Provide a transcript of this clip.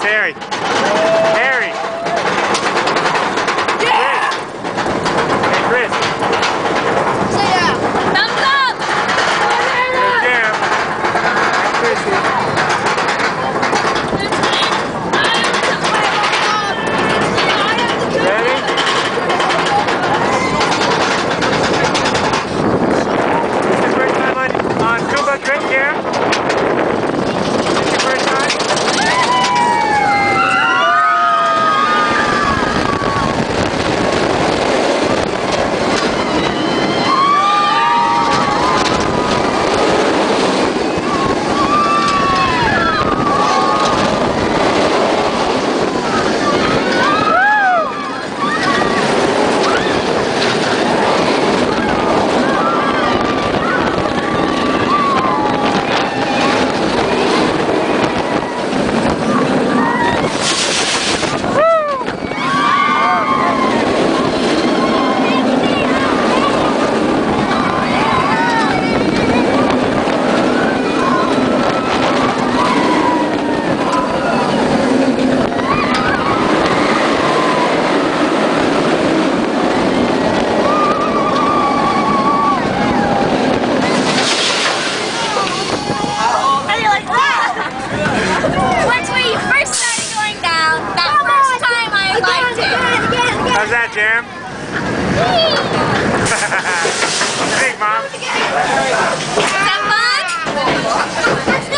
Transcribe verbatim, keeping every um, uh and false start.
Harry. Harry. Yeah! Hey, Chris. Say yeah. Thumbs up! Hey, Jam. Hey, Chrissy. Ready? This is your first time on, on Kumba Creek, Jam? This is your first time? How's that, Jam? What do you think, Mom? Is that fun?